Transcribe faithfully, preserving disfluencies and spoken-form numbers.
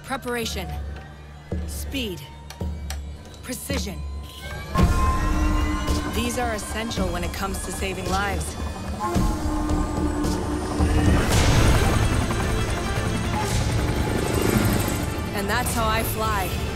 Preparation. Speed. Precision. These are essential when it comes to saving lives. And that's how I fly.